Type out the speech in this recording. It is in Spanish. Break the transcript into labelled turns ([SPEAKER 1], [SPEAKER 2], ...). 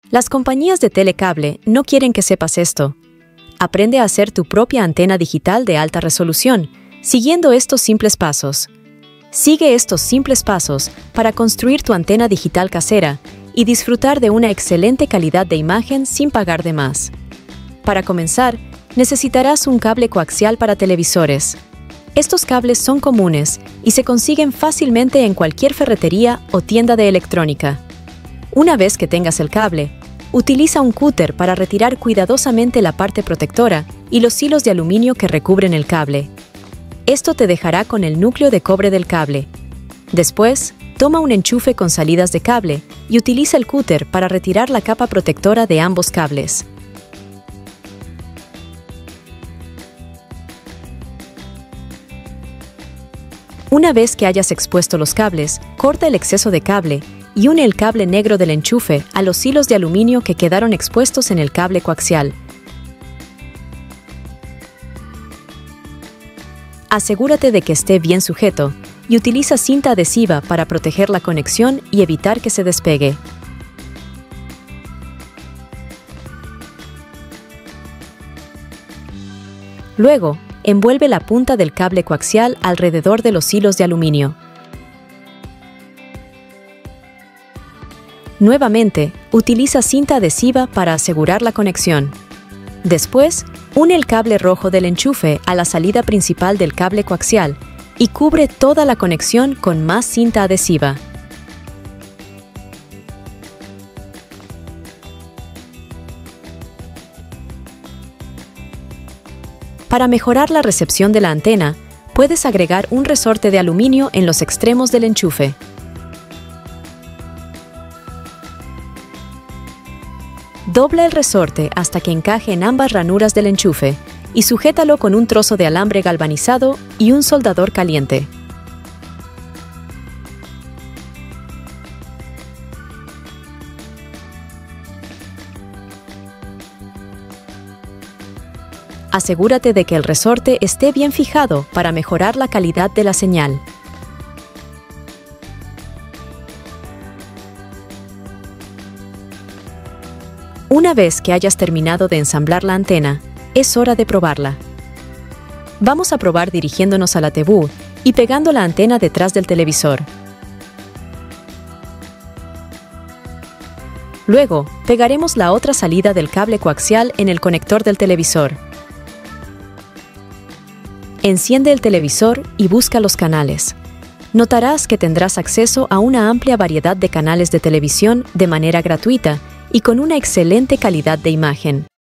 [SPEAKER 1] Las compañías de telecable no quieren que sepas esto. Aprende a hacer tu propia antena digital de alta resolución, siguiendo estos simples pasos. Sigue estos simples pasos para construir tu antena digital casera y disfrutar de una excelente calidad de imagen sin pagar de más. Para comenzar, necesitarás un cable coaxial para televisores. Estos cables son comunes y se consiguen fácilmente en cualquier ferretería o tienda de electrónica. Una vez que tengas el cable, utiliza un cúter para retirar cuidadosamente la parte protectora y los hilos de aluminio que recubren el cable. Esto te dejará con el núcleo de cobre del cable. Después, toma un enchufe con salidas de cable y utiliza el cúter para retirar la capa protectora de ambos cables. Una vez que hayas expuesto los cables, corta el exceso de cable y une el cable negro del enchufe a los hilos de aluminio que quedaron expuestos en el cable coaxial. Asegúrate de que esté bien sujeto y utiliza cinta adhesiva para proteger la conexión y evitar que se despegue. Luego, envuelve la punta del cable coaxial alrededor de los hilos de aluminio. Nuevamente, utiliza cinta adhesiva para asegurar la conexión. Después, une el cable rojo del enchufe a la salida principal del cable coaxial y cubre toda la conexión con más cinta adhesiva. Para mejorar la recepción de la antena, puedes agregar un resorte de aluminio en los extremos del enchufe. Dobla el resorte hasta que encaje en ambas ranuras del enchufe y sujétalo con un trozo de alambre galvanizado y un soldador caliente. Asegúrate de que el resorte esté bien fijado para mejorar la calidad de la señal. Una vez que hayas terminado de ensamblar la antena, es hora de probarla. Vamos a probar dirigiéndonos a la TV y pegando la antena detrás del televisor. Luego, pegaremos la otra salida del cable coaxial en el conector del televisor. Enciende el televisor y busca los canales. Notarás que tendrás acceso a una amplia variedad de canales de televisión de manera gratuita y con una excelente calidad de imagen.